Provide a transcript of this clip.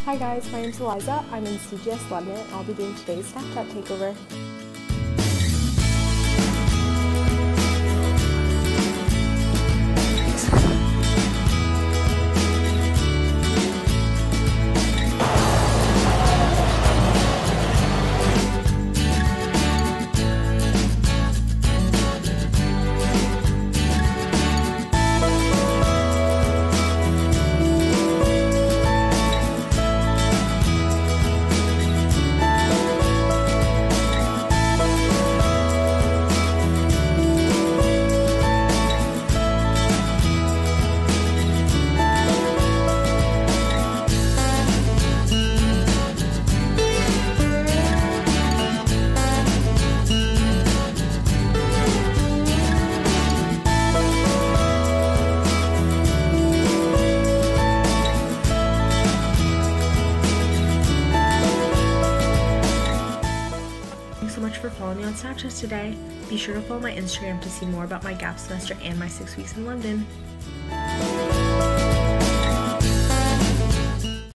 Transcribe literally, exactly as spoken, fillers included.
Hi guys, my name's Eliza. I'm in C G S London and I'll be doing today's Snapchat takeover. Thanks so much for following me on Snapchat today. Be sure to follow my Instagram to see more about my gap semester and my six weeks in London.